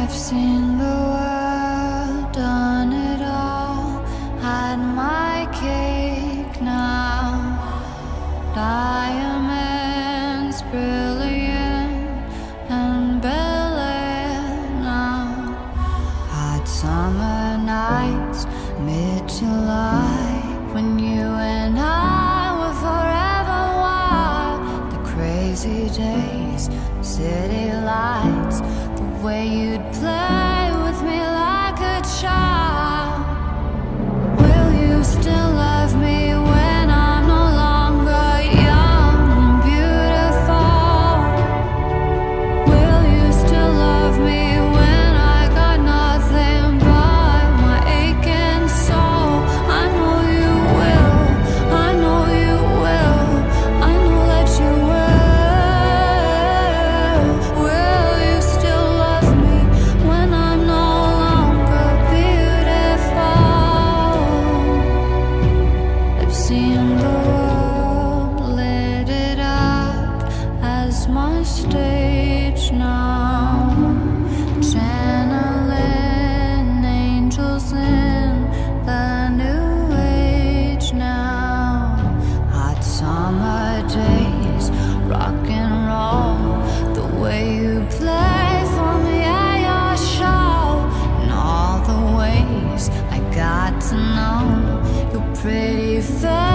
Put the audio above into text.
I've seen the world, done it all, had my cake now. Diamonds brilliant and Bel Air now. Hot summer nights, mid-July, when you and I were forever wild. The crazy days, city lights, the way you'd play with me like a child. Will you still love me when I'm no longer young and beautiful? Will you still love me when I got nothing but my aching soul? I know you will, I know you will, I know that you will. Will you still love me when I'm no longer beautiful? I've seen the world, lit it up as my stage now. Channeling angels in the new age now. Hot summer days, rock and roll, the way you play for me at your show, and all the ways I got to know your pretty face.